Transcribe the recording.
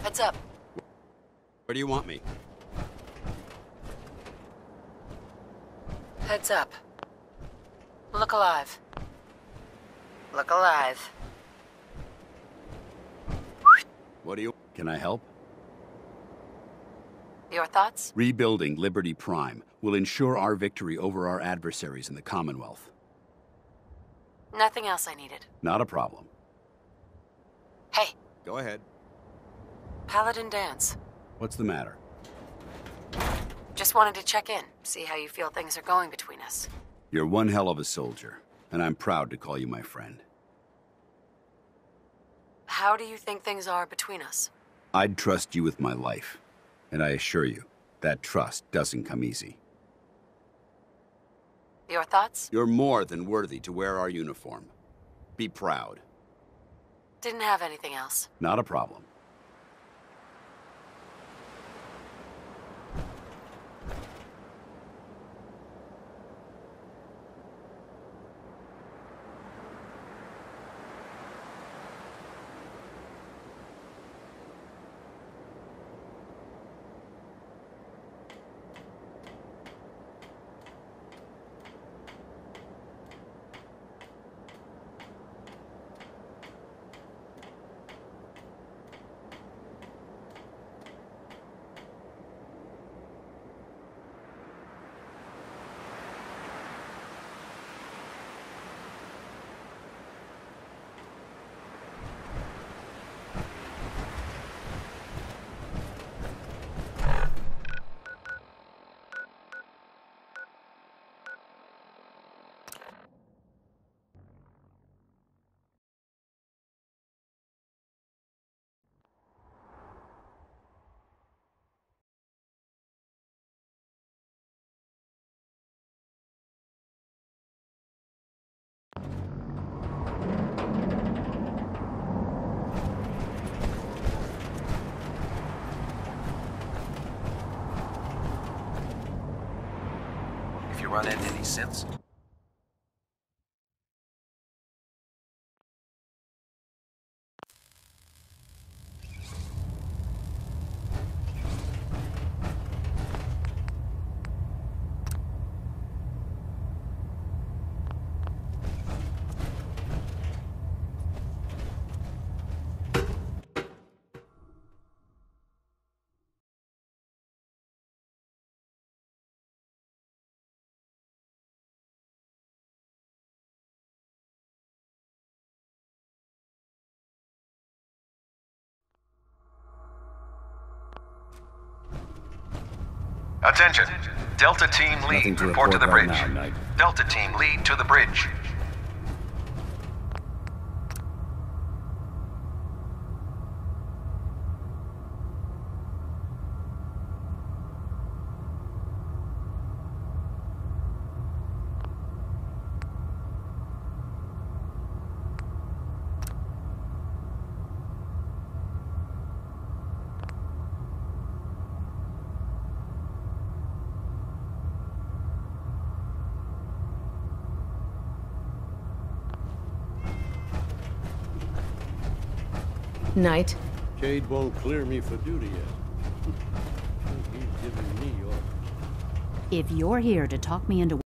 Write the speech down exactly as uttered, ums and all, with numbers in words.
Heads up. Where do you want me? Heads up. Look alive. Look alive. What do you... Can I help? Your thoughts? Rebuilding Liberty Prime will ensure our victory over our adversaries in the Commonwealth. Nothing else I needed. Not a problem. Hey, Go ahead. Paladin Danse. What's the matter? Just wanted to check in, see how you feel things are going between us. You're one hell of a soldier, and I'm proud to call you my friend. How do you think things are between us? I'd trust you with my life, and I assure you, that trust doesn't come easy. Your thoughts? You're more than worthy to wear our uniform. Be proud. Didn't have anything else. Not a problem. If you run into any synths, attention! Delta Team Nothing lead, to report to the report right bridge. now, Knight. Delta Team lead to the bridge. Knight, Cade won't clear me for duty yet. He's giving me orders. if you're here to talk me into